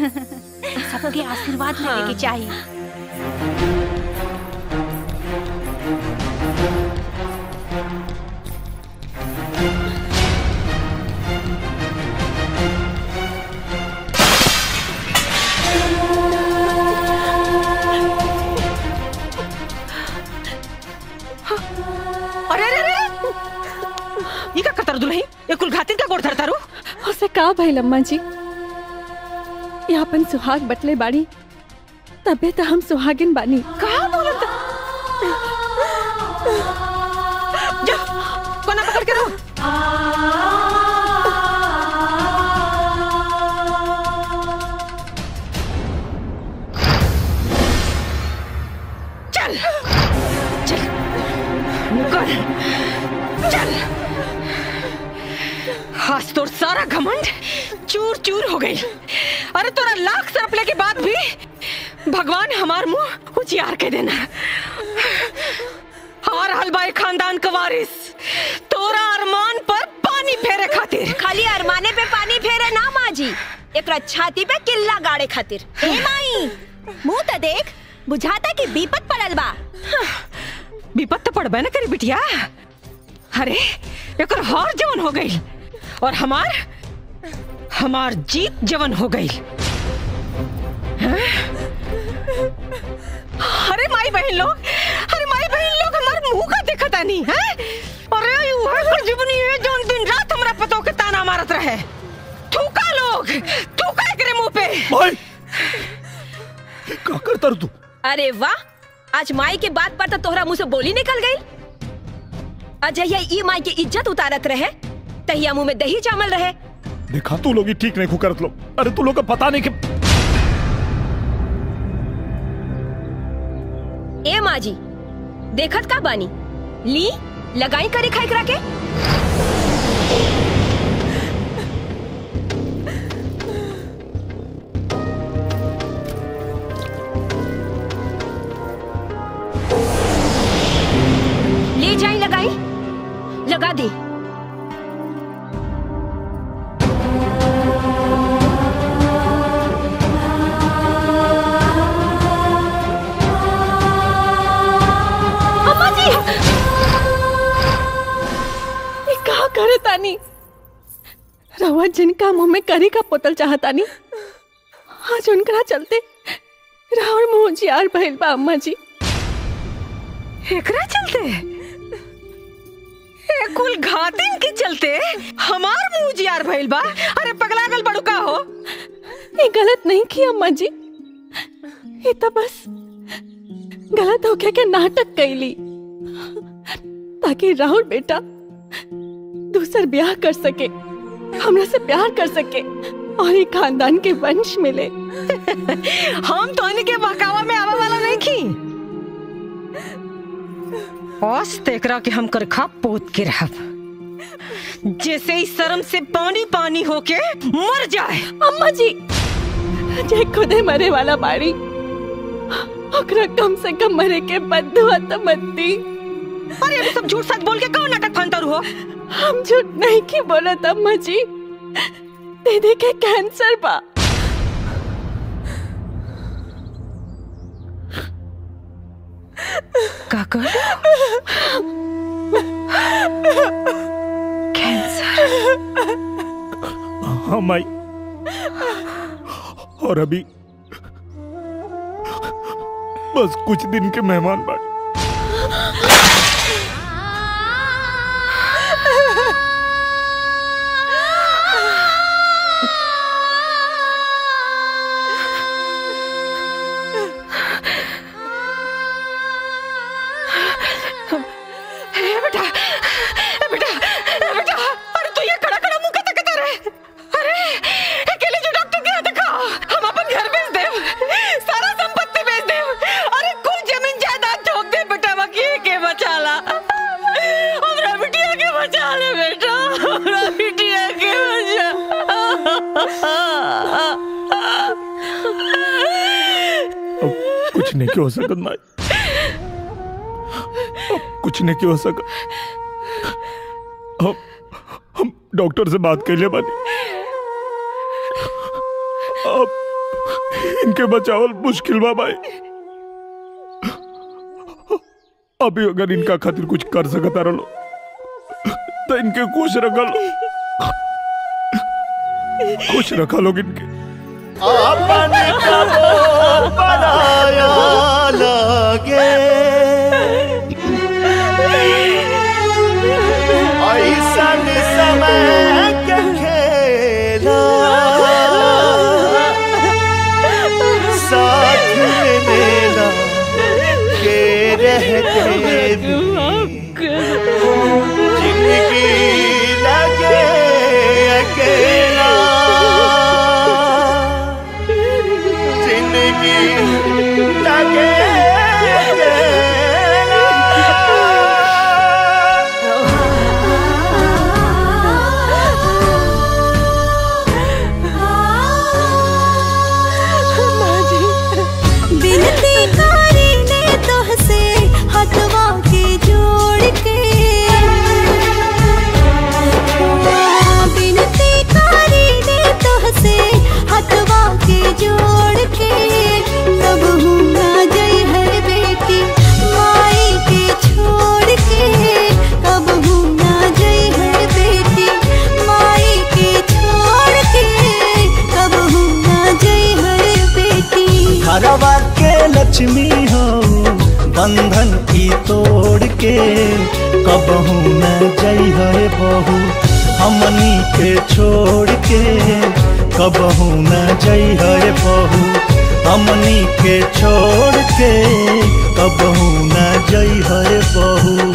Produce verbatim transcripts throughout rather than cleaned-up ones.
सबके आशीर्वाद लेने के चाहिए। का भइल अम्मा जी, ये अपन सुहाग बटले बाड़ी तबे तो हम सुहागिन बानी। कहा बोलत? जा कोना पकड़ के रहो। चल चल निकल चल। आज तो सारा घमंड चूर चूर हो गई। अरे तोरा लाख सरपले के बाद भी भगवान हमार मुंह उजियार के देना। हार हलबाई खानदान का वारिस तोरा अरमान पर पानी फेरे खातिर। खाली अरमाने पे पानी फेरे ना माँ जी, एक छाती पे किल्ला गाड़े खातिर। ए माई मुंह तो देख, बुझाता कि विपत पड़ल बा। विपत तो पड़बे न करी बिटिया। अरे एक हार जवन हो गई और हमार हमार जीत जवन हो गई। अरे माई बहन लोग, अरे माई बहन लोग हमार मुंह का देखता नहीं है। अरे वह करजुबनी है जो दिन रात हमरा पतो के ताना मारत रहे। थूका लोग, थूका एकरे मुंह पे। भाई क्या करता तू? अरे वाह, आज माई के बात पर तो तोहरा मुंह से बोली निकल गई। अजय ई माई की इज्जत उतारत रहे, तहिया मुंह में दही जामल रहे। देखा तू लोग ठीक नहीं करत लो। अरे तू लोग का पता नहीं कि ए माँ जी देखत का बानी, ली लगाई करे खाई करा के। ले जाई लगाई, लगा दी। करे तानी रवा जिनका मुंह में करी का पोतल चाहतानी, आज उनकरा चलते राहुल मुंह जियार भइल बा। अम्मा जी एकरा चलते, ए कुल घातिन के चलते हमार मुंह जियार भइल बा। अरे पगलागल बड़ू का हो? ये गलत नहीं की अम्मा जी, ये तो बस गलत होके के नाटक कैली ताकि राहुल बेटा दूसर ब्याह कर सके, हमरा से प्यार कर सके और एक खानदान के वंश मिले। हम तो इनके बहकावा में आवा वाला नहीं की। औस तेकरा के हम कर खा पोत के रहब, जैसे ही शर्म से पानी पानी होके मर जाए। अम्मा जी जे खुदे मरे वाला बाड़ी, ओकरा कम से कम मरे के बदुआ तो मत दी। अरे अभी सब झूठ सच बोल के कौन नाटक फंतर हो? हम झूठ नहीं की बोलत अम्मा जी, दीदी के कैंसर बा। काका कैंसर? हाँ माई, और अभी बस कुछ दिन के मेहमान बाकी। कुछ नहीं क्यों हो सकत माई, कुछ नहीं क्यों हो सकत। हम हम डॉक्टर से बात कर ले बानी। अब इनके बचावल मुश्किल बा भाई। अभी अगर इनका खातिर कुछ कर सकता रहो तो इनके खुश रखा लो, खुश रखा लोग इनके। आपने कबो बनाया लगे ऐसा समय के खेला साथ में मेला के रहते जिंदगी लगे अकेला, जिंदगी लगे लक्ष्मी हो बंधन की तोड़ के कबहू न जई है बहू हमनी के छोड़ के, कबहू न जई है बहू हमनी के छोड़ के, कबहू न जई है बहू।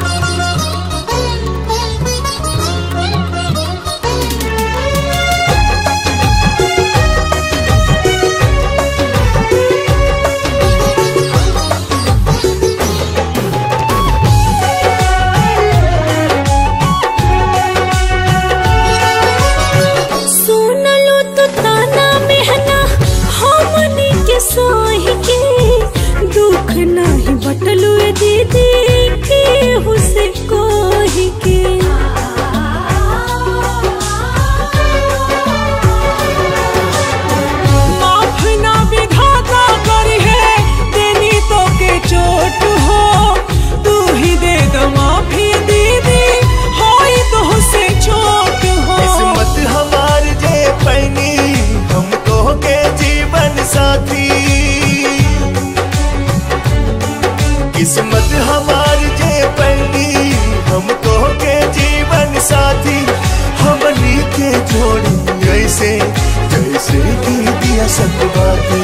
किस्मत हमार जे पैनी हमको के जीवन साथी हमनी के जोड़ी ऐसे जैसे की दिया सतवाती।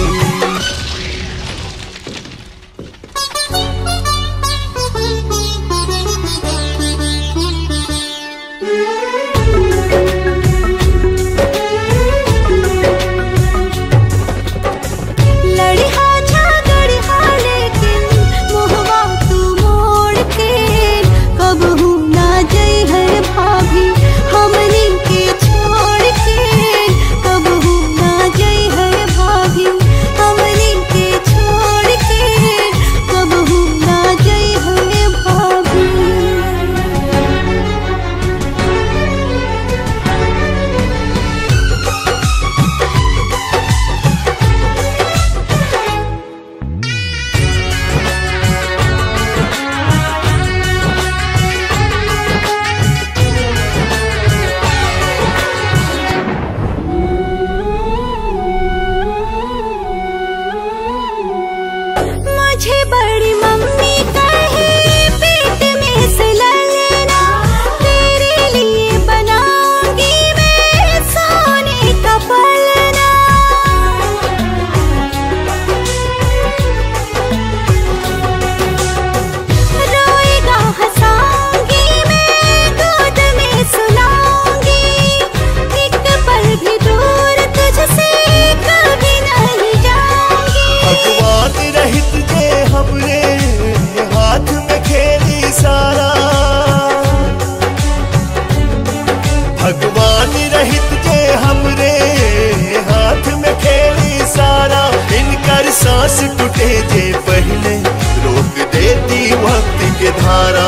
भगवान रहित जे हमरे हाथ में खेली सारा, इनकर सांस टूटे जे पहले रोक देती वक्त के धारा।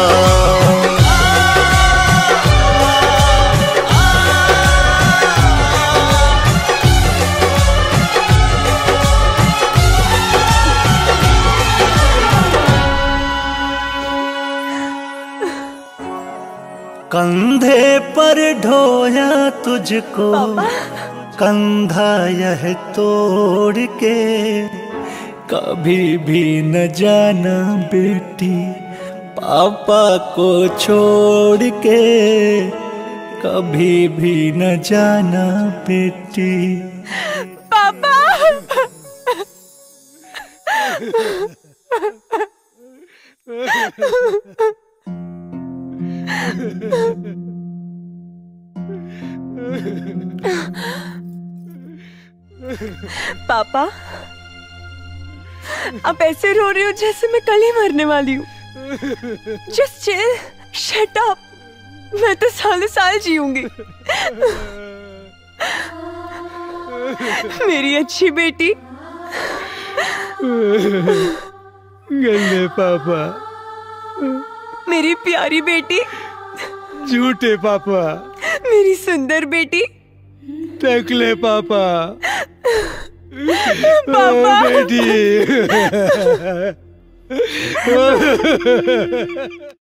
पर ढोया तुझको कंधा यह तोड़ के, कभी भी न जाना बेटी पापा को छोड़ के, कभी भी न जाना बेटी। पापा पापा आप ऐसे रो रही हो जैसे मैं कल ही मरने वाली हूँ। जस्ट चिल, शट अप, मैं तो सालों साल जीऊंगी। मेरी अच्छी बेटी। गंदे पापा, मेरी प्यारी बेटी। झूठे पापा, मेरी सुंदर बेटी। टकले पापा, पापा बेटी।